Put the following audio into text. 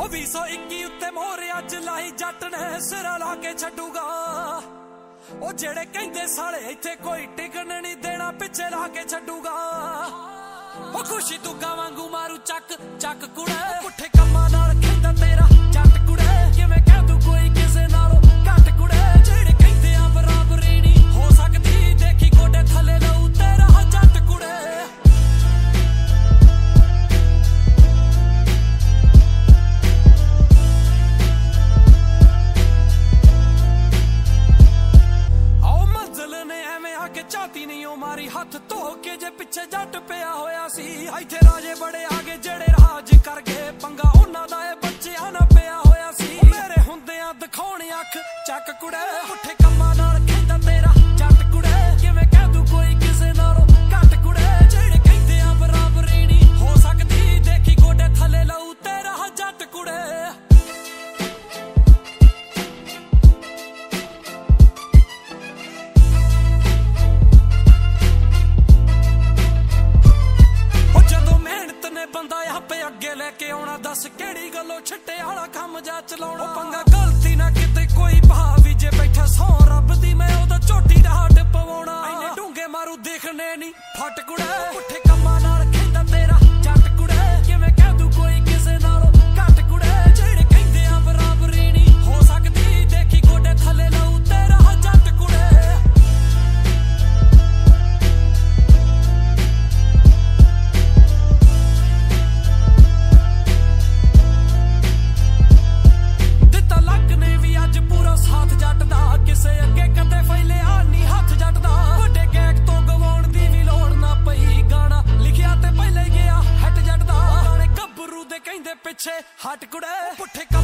2021 उत्ते मोहर अज लाई जट ने सिरा ला के छड्डूगा। ओ जेड़े कहंदे साले इत्थे कोई टिकन नहीं देना पिछे ला के छड्डूगा। ओ खुशी तू गावांगू मारू चक चक कुड़े पुठे कम्मा नाल खिंदा तेरा जट कुड़े किवें कह तू कोई किसे नालों घट कुड़े। जेड़े कहंदे आ बराबरी नहीं हो सकदी देखी गोडे थले लऊ तेरा जट कुड़े। झाती नहीं ओ मारी हाथ धो के जे पिछे जट पिया होया सी। इत्थे राजे बड़े आगे जेड़े राज कर गए पंगा उन्हां दा ए बच्चियां ना पिया होया सी। मेरे हुंदियां दिखाउण अख चक कुड़े पुठे कम्मां नाल खिंदा तेरा जट कुड़े किवें कह तू कोई किसे नालों घट कुड़े। जेड़े कहंदे आ बराबरी नहीं हो सकदी देखी गोडे थले लऊ तेरा जट कुड़े। बंदा आपे अगे लेके आना दस केड़ी गल्लों छिट्टे आला कम जा चलाउणा। पंगा गलती ना किते कोई भावी जे बैठा सौ रब दी मैं ओदा चोटी दा हट पवाउणा। इन्ने डूंगे मारू देखने नहीं फट कुड़े पुठे कम्मा नाल खिंदा तेरा जट कुड़े किवें कह तू कोई किसे नालों घट कुड़े। जेड़े कहंदे आ बराबरी नहीं हो सकदी देखी गोडे थले लऊ तेरा जट कुड़े। साथ जट दा किसे अगे कदे फैलिया नहीं हाथ जट दा। वड्डे गैक तो गवाउण दी भी लोड़ ना पई गाना लिखिया ते पहले गया हट जट दा। गाने गब्बरू दे कहंदे पिछे हट कुड़े पुठे